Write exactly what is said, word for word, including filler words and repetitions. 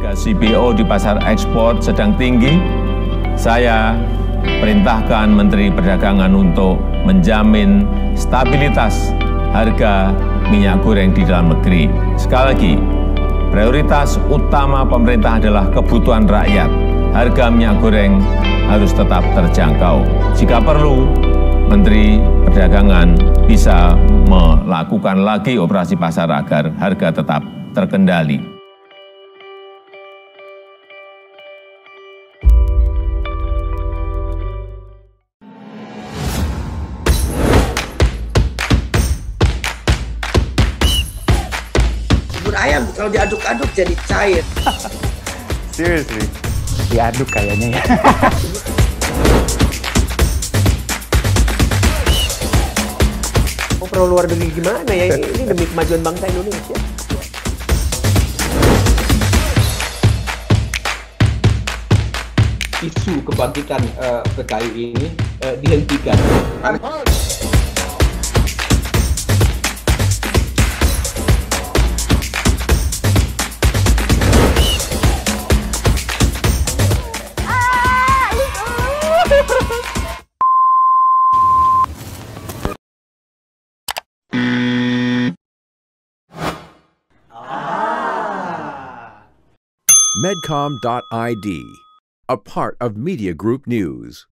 Harga C P O di pasar ekspor sedang tinggi. Saya perintahkan Menteri Perdagangan untuk menjamin stabilitas harga minyak goreng di dalam negeri. Sekali lagi, prioritas utama pemerintah adalah kebutuhan rakyat. Harga minyak goreng harus tetap terjangkau. Jika perlu, Menteri Perdagangan bisa melakukan lagi operasi pasar agar harga tetap terkendali. Bubur ayam kalau diaduk-aduk jadi cair. Seriously? Diaduk kayaknya ya. Mau perlu luar negeri gimana ya? Ini demi kemajuan bangsa Indonesia. Isu kebangkitan uh, P K I ini uh, dihentikan. Medcom dot I D, a part of Media Group News.